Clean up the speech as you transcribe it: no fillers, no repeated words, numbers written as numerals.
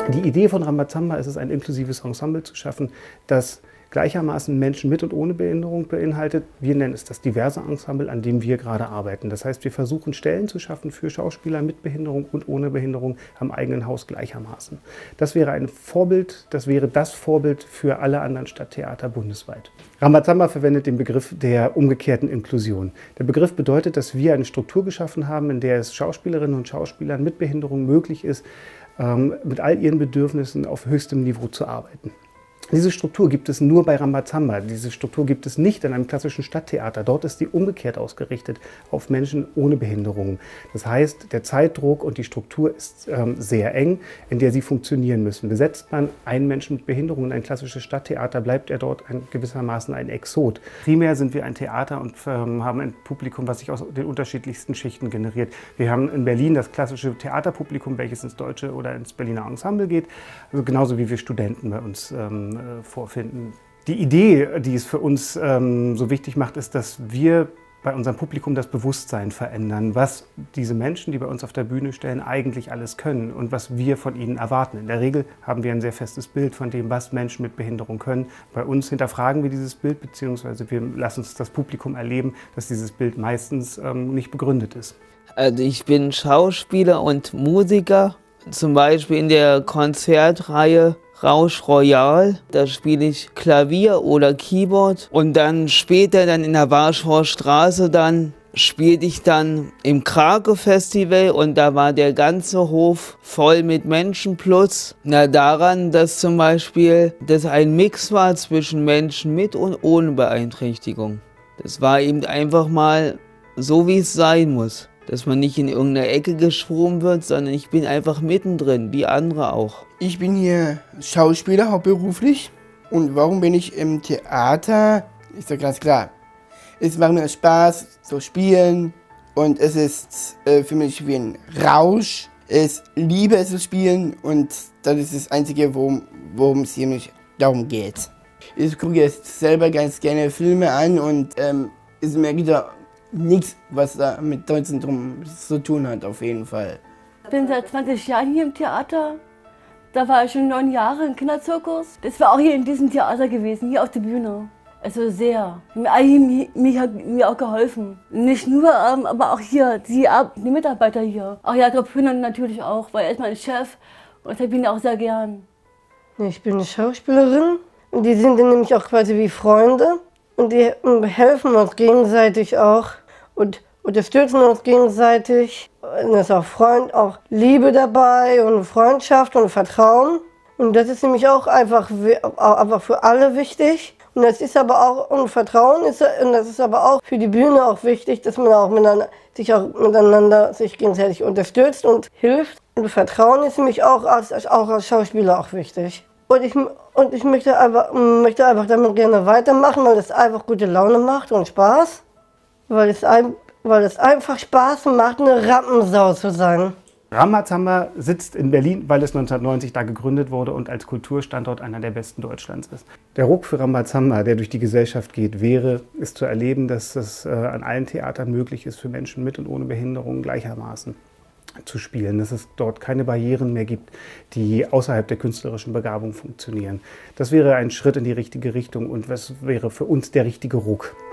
Die Idee von Rambazamba ist es, ein inklusives Ensemble zu schaffen, das gleichermaßen Menschen mit und ohne Behinderung beinhaltet. Wir nennen es das diverse Ensemble, an dem wir gerade arbeiten. Das heißt, wir versuchen Stellen zu schaffen für Schauspieler mit Behinderung und ohne Behinderung am eigenen Haus gleichermaßen. Das wäre ein Vorbild, das wäre das Vorbild für alle anderen Stadttheater bundesweit. Rambazamba verwendet den Begriff der umgekehrten Inklusion. Der Begriff bedeutet, dass wir eine Struktur geschaffen haben, in der es Schauspielerinnen und Schauspielern mit Behinderung möglich ist, mit all ihren Bedürfnissen auf höchstem Niveau zu arbeiten. Diese Struktur gibt es nur bei Rambazamba. Diese Struktur gibt es nicht in einem klassischen Stadttheater. Dort ist die umgekehrt ausgerichtet auf Menschen ohne Behinderungen. Das heißt, der Zeitdruck und die Struktur ist sehr eng, in der sie funktionieren müssen. Besetzt man einen Menschen mit Behinderung in ein klassisches Stadttheater, bleibt er dort gewissermaßen ein Exot. Primär sind wir ein Theater und haben ein Publikum, was sich aus den unterschiedlichsten Schichten generiert. Wir haben in Berlin das klassische Theaterpublikum, welches ins Deutsche oder ins Berliner Ensemble geht, also genauso wie wir Studenten bei uns vorfinden. Die Idee, die es für uns so wichtig macht, ist, dass wir bei unserem Publikum das Bewusstsein verändern, was diese Menschen, die bei uns auf der Bühne stehen, eigentlich alles können und was wir von ihnen erwarten. In der Regel haben wir ein sehr festes Bild von dem, was Menschen mit Behinderung können. Bei uns hinterfragen wir dieses Bild, beziehungsweise wir lassen uns das Publikum erleben, dass dieses Bild meistens nicht begründet ist. Also ich bin Schauspieler und Musiker, zum Beispiel in der Konzertreihe Rausch Royal, da spiele ich Klavier oder Keyboard und dann später dann in der Warschauer Straße spielte ich dann im Krake-Festival und da war der ganze Hof voll mit Menschen plus. Na daran, dass zum Beispiel das ein Mix war zwischen Menschen mit und ohne Beeinträchtigung. Das war eben einfach mal so, wie es sein muss. Dass man nicht in irgendeiner Ecke geschoben wird, sondern ich bin einfach mittendrin, wie andere auch. Ich bin hier Schauspieler hauptberuflich. Und warum bin ich im Theater? Ist ja ganz klar. Es macht mir Spaß zu spielen und es ist für mich wie ein Rausch. Ich liebe es zu spielen und das ist das Einzige, worum es hier nicht darum geht. Ich gucke jetzt selber ganz gerne Filme an und es merkt da nichts, was da mit Down-Syndrom zu tun hat, auf jeden Fall. Ich bin seit 20 Jahren hier im Theater. Da war ich schon 9 Jahre im Kinderzirkus. Das war auch hier in diesem Theater gewesen, hier auf der Bühne. Also sehr. Mich hat mir auch geholfen. Nicht nur, aber auch hier, die Mitarbeiter hier. Auch Jakob Hühner natürlich auch, weil er ist mein Chef und ich habe ihn auch sehr gern. Ich bin eine Schauspielerin und die sind dann nämlich auch quasi wie Freunde. Und die helfen uns gegenseitig auch und unterstützen uns gegenseitig. Und da ist auch Liebe dabei und Freundschaft und Vertrauen. Und das ist nämlich auch einfach für alle wichtig. Und das ist aber auch, und Vertrauen ist, und das ist aber auch für die Bühne auch wichtig, dass man auch miteinander sich gegenseitig unterstützt und hilft. Und Vertrauen ist nämlich auch als Schauspieler auch wichtig. Und ich möchte einfach damit gerne weitermachen, weil es einfach gute Laune macht und Spaß. Weil es einfach Spaß macht, eine Rampensau zu sein. Rambazamba sitzt in Berlin, weil es 1990 da gegründet wurde und als Kulturstandort einer der besten Deutschlands ist. Der Ruck für Rambazamba, der durch die Gesellschaft geht, ist zu erleben, dass es an allen Theatern möglich ist, für Menschen mit und ohne Behinderung gleichermaßen zu spielen, dass es dort keine Barrieren mehr gibt, die außerhalb der künstlerischen Begabung funktionieren. Das wäre ein Schritt in die richtige Richtung und was wäre für uns der richtige Ruck.